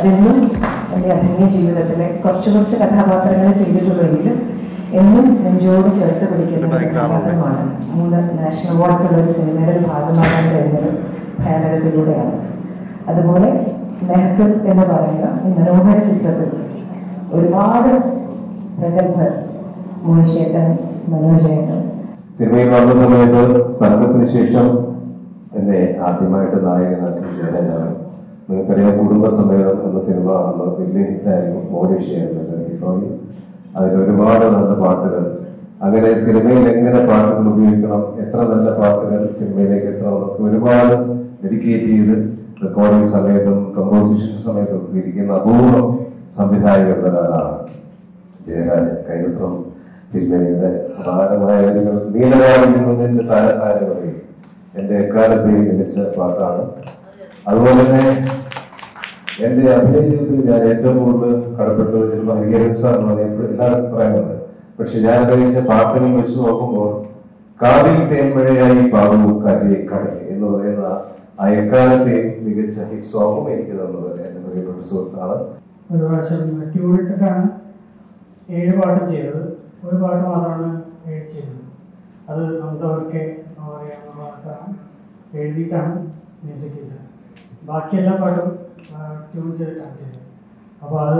അതെന്നും എൻ്റെ അഭിനയ ജീവിതത്തിലെ കുറച്ച് കഥാപാത്രങ്ങൾ ചെയ്തിട്ടുള്ളെങ്കിലും എന്നും നെഞ്ചോട് ചേർത്ത് പിടിക്കുന്ന ഒരു കഥാപാത്രമാണ് 3 നാഷണൽ അവാർഡ്സ് ഉള്ള ഒരു സിനിമയുടെ ഒരു ഭാഗമാകാൻ കഴിഞ്ഞത് ഭയാനകത്തിലൂടെയാണ്. അതുപോലെ മെഹഫിൽ എന്ന് പറയുന്ന ഈ മനോഹര ചിത്രത്തിൽ ഒരുപാട് പ്രഗത്ഭർ മോഹിഷേട്ടൻ, മനോജേട്ടൻ സിനിമയിൽ വന്ന സമയത്ത് സംഘത്തിന് ശേഷം എന്നെ ആദ്യമായിട്ട് നായകനാക്കി ജയരാജാണ്. നിങ്ങൾക്കറിയാം, കുടുംബസമേതം എന്ന സിനിമ അന്ന് വലിയ ഹിറ്റായിരുന്നു. മോഹിഷയായിരുന്നു ഹീറോയിൽ. അതിൽ ഒരുപാട് നല്ല പാട്ടുകൾ. അങ്ങനെ സിനിമയിൽ എങ്ങനെ പാട്ടുകൾ ഉപയോഗിക്കണം, എത്ര നല്ല പാട്ടുകൾ സിനിമയിലേക്ക് എത്തണം, നമുക്ക് ഒരുപാട് ഡെഡിക്കേറ്റ് ചെയ്ത് റെക്കോർഡിംഗ് സമയത്തും കമ്പോസിഷൻ സമയത്തും ഇരിക്കുന്ന അപൂർവം സംവിധായകരുടെ ഒരാളാണ് ജയരാജൻ. കൈനത്രം തിരുമേനിയുടെ പ്രധാനമായ വരികൾ നീലവാഴുന്നതിന്റെ താരതാരകളെയും എന്റെ എക്കാലത്തെയും മികച്ച പാട്ടാണ്. അതുപോലെ തന്നെ എന്റെ അഭിനയ ജീവിതത്തിൽ ഞാൻ ഏറ്റവും കൂടുതൽ കടപ്പെട്ടത് ചിലപ്പോൾ ഹരിഹരൻ സാറിനോട് എല്ലാവർക്കും പറയാനുണ്ട്. പക്ഷെ ഞാൻ അഭിനയിച്ച പാട്ടുകൾ വെച്ച് നോക്കുമ്പോൾ കാതിൽ തേന്മഴയായി പാടും കാറ്റിലെ കടൽ എന്ന് പറയുന്ന ആ എക്കാലത്തെയും മികച്ച ഹിറ്റ് സോങ്ങും എനിക്ക് തന്നത് എന്റെ പ്രിയപ്പെട്ട സുഹൃത്താണ്. ഒരു പ്രാവശ്യം ട്യൂണിട്ടിട്ടാണ് 7 പാട്ടും ചെയ്തത്. ഒരു പാട്ട് മാത്രമാണ് ചെയ്തത്. അത് നന്ദവർക്കെ അറിയാവുന്ന പാട്ടാണ്, എഴുതിയിട്ടാണ് മ്യൂസിക് ചെയ്തത്. ബാക്കി എല്ലാ പാട്ടും ട്യൂൺ ചെയ്തിട്ടാണ് ചെയ്തത്. അപ്പോൾ അത്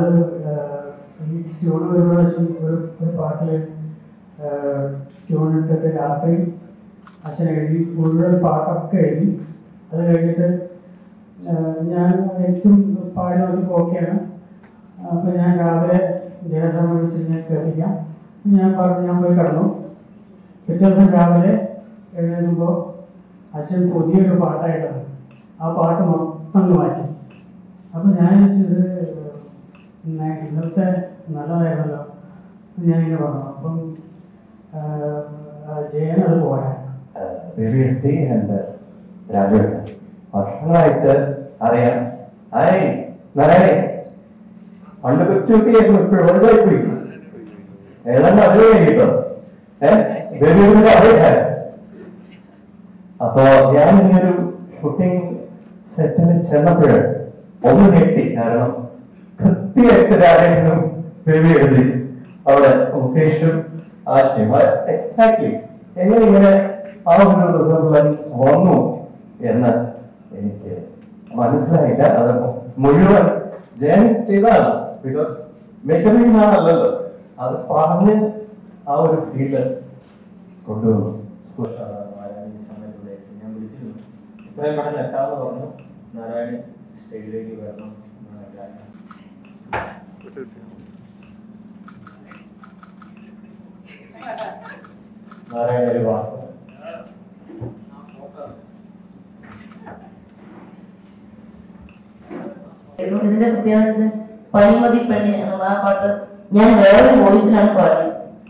ഈ ട്യൂൺ ഒരു പ്രാവശ്യം ഒരു പാട്ടിൽ ട്യൂൺ ഇട്ടിട്ട് രാത്രി അച്ഛൻ എഴുതി മുഴുവൻ പാട്ടൊക്കെ എഴുതി. അത് കഴിഞ്ഞിട്ട് എനിക്കും പാടി നോക്കിയപ്പോൾ ഓക്കെയാണ്. അപ്പോൾ ഞാൻ രാവിലെ ജയസമയം വിളിച്ച് ഞാൻ കേൾപ്പിക്കാം. ഞാൻ പറഞ്ഞു, ഞാൻ പോയി കിടന്നു. പിറ്റേ ദിവസം രാവിലെ എഴുതുമ്പോൾ അച്ഛൻ പുതിയൊരു പാട്ടായിട്ടാണ് ആ പാട്ട് മൊത്തം മാറ്റി. അപ്പം ഞാൻ ഇത് ഇന്നത്തെ നല്ലതായിരുന്നല്ലോ ഞാൻ ഇങ്ങനെ പറഞ്ഞു. അപ്പം ജയൻ അത് പോരാ. വർഷങ്ങളായിട്ട് അറിയാം. പണ്ട് കൊച്ചുകുട്ടിയായിരുന്നു, ഇപ്പോഴും വലുതായി പോയി. ഏതാണ്ട് അത് കഴിഞ്ഞിട്ടോ അപ്പൊ ഞാൻ ഇങ്ങനൊരു ഷൂട്ടിംഗ് സെറ്റിൽ ചെന്നപ്പോഴ് ഒന്ന് ഞെട്ടി. കാരണം കൃത്യമായിട്ട് ആരെങ്കിലും ബേബി എഴുതി അവിടെ മുകേഷും ആശയും എക്സാക്ട്ലി എങ്ങനെ ഇങ്ങനെ ആ ഒരു റിസംബ്ലൻസ് വന്നു എന്ന് എനിക്ക് മനസ്സിലായില്ല. അത് മുഴുവൻ ജയൻ ചെയ്തതാണ്. ബിക്കോസ് മെഷറിംഗ് ആണല്ലോ, അത് പറഞ്ഞ് ആ ഒരു ഫീല് കൊണ്ടുവന്നു. ഞാൻ വിളിച്ചിരുന്നു, ഇത്രയും പെട്ടെന്ന് എത്താമെന്ന് പറഞ്ഞു. നാരായണി സ്റ്റേജിലേക്ക് വരണം. നാരായണ ഒരു വാക്ക് ഇതിന്റെ പ്രത്യേകത പനിമതി പെണ്ണി എന്നുള്ള ആ പാട്ട് ഞാൻ വേറൊരു വോയിസിലാണ് പാടുന്നത്.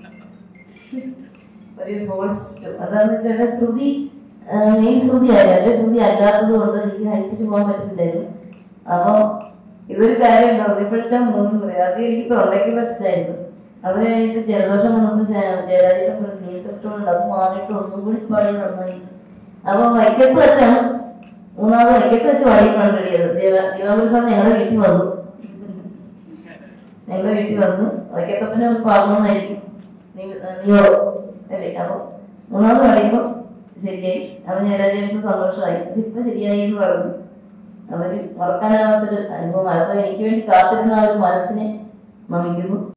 ഒരു വോയിസ് അതാന്ന് വെച്ചാൽ ശ്രുതി മെയിൻ ശ്രുതി ആയിരുന്നു. എന്റെ ശ്രുതി അല്ലാത്തത് കൊണ്ട് എനിക്ക് ഹരിപ്പിച്ചു പോകാൻ പറ്റുന്നില്ലായിരുന്നു. അപ്പൊ ഇതൊരു കാര്യം ഉണ്ടാവും, ഇപ്പോഴത്തെ 3 മുറി അത് എനിക്ക് തൊണ്ടയ്ക്ക് പ്രശ്നമായിരുന്നു. അത് കഴിഞ്ഞിട്ട് ജലദോഷം വന്നപ്പോൾ ജയരാജിന്റെ നീസെപ്റ്റോണ്ട് അത് മാറിയിട്ട് ഒന്നും കൂടി പാടി നന്നായി. അപ്പൊ വൈക്കത്ത് വെച്ചാണ് മൂന്നാമത് വൈക്കത്ത് വെച്ച് പാടിയിട്ടാണ് റെഡിയത്. ദിവാകർ സാർ ഞങ്ങളുടെ വീട്ടിൽ വന്നു. വൈക്കത്തപ്പനെ പാടണമെന്നായിരിക്കും നീയോ അല്ലേ. അപ്പൊ മൂന്നാമത് പാടിയപ്പോ ശരിയായി. അപ്പൊ ജയരാജേട്ടന് സന്തോഷമായി. ഇപ്പൊ ശരിയായി എന്ന് പറഞ്ഞു. അതൊരു മറക്കാനാവാത്തൊരു അനുഭവമാണ്. അപ്പൊ എനിക്ക് വേണ്ടി കാത്തിരുന്ന ആ ഒരു മനസ്സിനെ നമിക്കുന്നു.